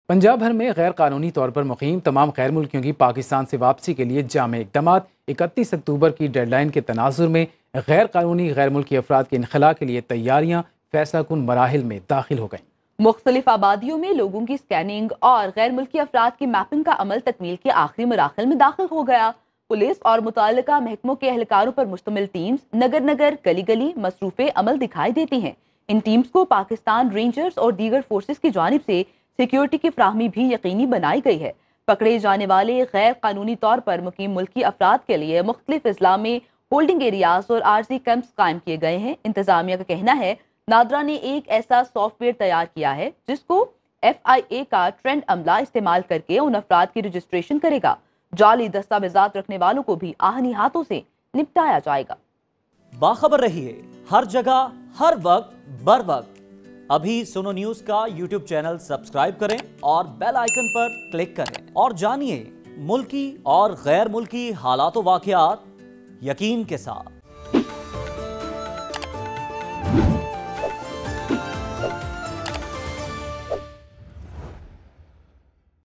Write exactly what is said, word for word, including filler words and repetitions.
पंजाब भर में गैर कानूनी तौर पर मुकीम तमाम गैर मुल्कियों की पाकिस्तान से वापसी के लिए जामे इक़दाम। इकतीस अक्टूबर की डेडलाइन के तनाजुर में गैर कानूनी गैर मुल्की अफराद के इनखला के लिए तैयारियाँ फैसला कुन मराहिल में दाखिल हो गईं। मुख्तलिफ आबादियों में लोगों की स्कैनिंग और गैर मुल्की अफराद की मैपिंग का अमल तकमील के आखिरी मराहिल में दाखिल हो गया। पुलिस और मुताल्लिका महकमों के एहलकारों पर मुश्तमिल टीम्स नगर नगर गली गली मसरूफ़े अमल दिखाई देती हैं। इन टीम्स को पाकिस्तान रेंजर्स और दीगर फोर्सेस की जानिब से सिक्योरिटी की फ्राहमी भी यकीनी बनाई गई है। पकड़े जाने वाले गैर कानूनी तौर पर मुकीम मुल्की अफराद के लिए मुख्तलिफ अजला में होल्डिंग एरियाज और आरजी कैंप्स कायम किए गए हैं। इंतजामिया का कहना है नादरा ने एक ऐसा सॉफ्टवेयर तैयार किया है जिसको एफ आई ए का ट्रेंड अमला इस्तेमाल करके उन अफराद की रजिस्ट्रेशन करेगा। जाली दस्तावेजात रखने वालों को भी आहनी हाथों से निपटाया जाएगा। बाखबर रहिए हर जगह हर वक्त बर वक्त। अभी सुनो न्यूज का यूट्यूब चैनल सब्सक्राइब करें और बेल आइकन पर क्लिक करें और जानिए मुल्की और गैर मुल्की हालात व वाक़यात यकीन के साथ।